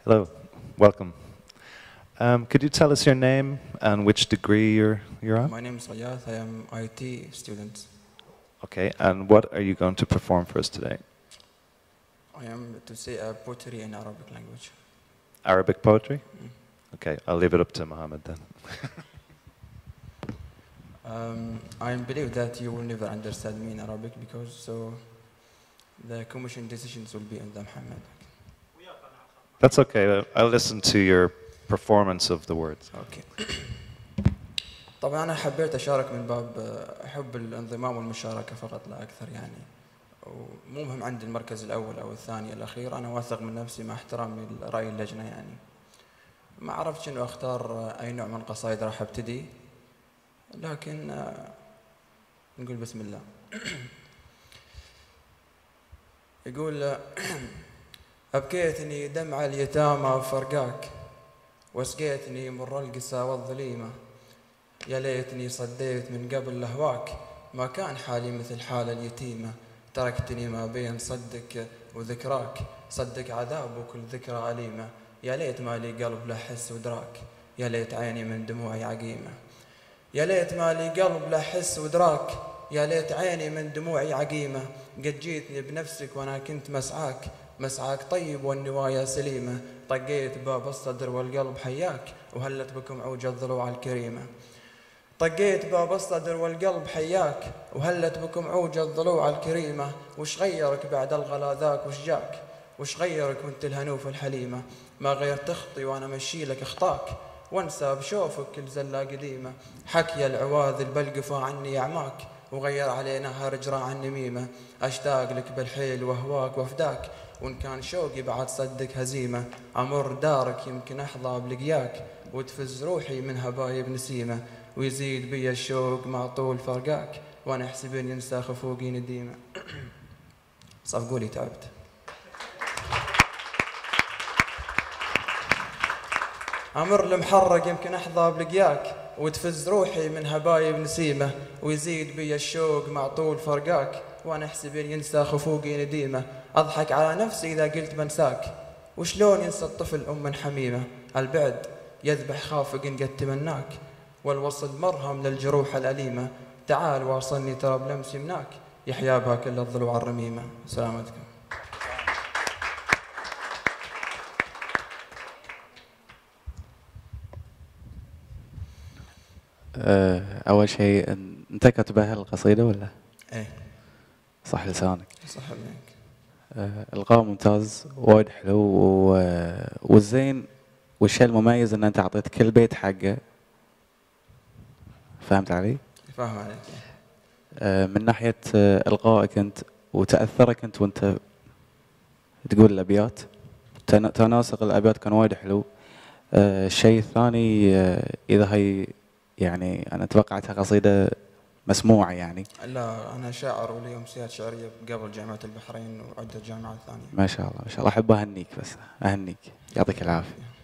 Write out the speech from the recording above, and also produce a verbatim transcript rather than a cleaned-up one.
Hello, welcome. Um, could you tell us your name and which degree you're, you're on? My name is Ghayath. I am I T student. Okay, and what are you going to perform for us today? I am to say a poetry in Arabic language. Arabic poetry? Mm. Okay, I'll leave it up to Mohammed then. um, I believe that you will never understand me in Arabic because so the commission decisions will be in the Muhammad. That's okay, I'll listen to your performance of the words. Okay. طبعا أنا حبيت أشارك من باب حب الانضمام والمشاركة فقط لا أكثر يعني. ومو مهم عندي المركز الأول أو الثاني الأخير، أنا واثق من نفسي مع احترامي لرأي اللجنة يعني. ما عرفت إنه أختار أي نوع من القصائد راح أبتدي، لكن نقول بسم الله. يقول أبكيتني دمع اليتامى وفرقاك، وسقيتني مر القسى والظليمة، يا ليتني صديت من قبل لهواك، ما كان حالي مثل حال اليتيمة، تركتني ما بين صدك وذكراك، صدق عذاب وكل ذكرى أليمة، يا ليت ما لي قلب لا حس ودراك، يا ليت عيني من دموعي عقيمة، يا ليت ما لي قلب لا حس ودراك، يا ليت عيني من دموعي عقيمة، قد جيتني بنفسك وانا كنت مسعاك، مسعاك طيب والنوايا سليمة، طقيت باب الصدر والقلب حياك، وهلت بكم عوج الضلوع الكريمة، طقيت باب الصدر والقلب حياك، وهلت بكم عوج الضلوع الكريمة، وش غيرك بعد الغلا ذاك وش جاك، وش غيرك وانت الهنوف الحليمة، ما غير تخطي وانا مشي لك اخطاك، وانسى بشوفك كل زلة قديمة، حكي العواذل بالقفا عني اعماك، وغير علينا هرج راع النميمة، اشتاق لك بالحيل وهواك وفداك، وان كان شوقي بعد صدق هزيمة، امر دارك يمكن احظى بلقياك، وتفز روحي من هبايب نسيمة، ويزيد بي الشوق مع طول فرقاك، وانا احسب ان ينسى خفوقي نديمة. صفقولي تعبت. امر المحرق يمكن احظى بلقياك، وتفز روحي من هبايب نسيمة، ويزيد بي الشوق مع طول فرقاك، وانا احسب ان ينسى خفوقي نديمة، اضحك على نفسي اذا قلت بنساك، وشلون ينسى الطفل ام حميمة، البعد يذبح خافق قد تمناك، والوصل مرهم للجروح الأليمة، تعال واصلني ترى بلمسي مناك، يحيا بها كل الضلوع الرميمة. سلامتكم. أول شيء أنت كاتبها القصيدة ولا؟ إيه. صح لسانك. صح منك. القاء ممتاز وايد حلو، والزين والشيء المميز أن أنت أعطيت كل بيت حقه. فهمت علي؟ فاهم عليك. من ناحية إلقائك أنت وتأثرك أنت وأنت تقول الأبيات، تناسق الأبيات كان وايد حلو. الشيء الثاني، إذا هي يعني أنا توقعتها قصيدة مسموعة يعني. لا أنا شاعر ولي أمسيات شعرية قبل جامعة البحرين وعدة جامعات ثانية. ما شاء الله ما شاء الله، أحب أهنيك، بس أهنيك، يعطيك العافية.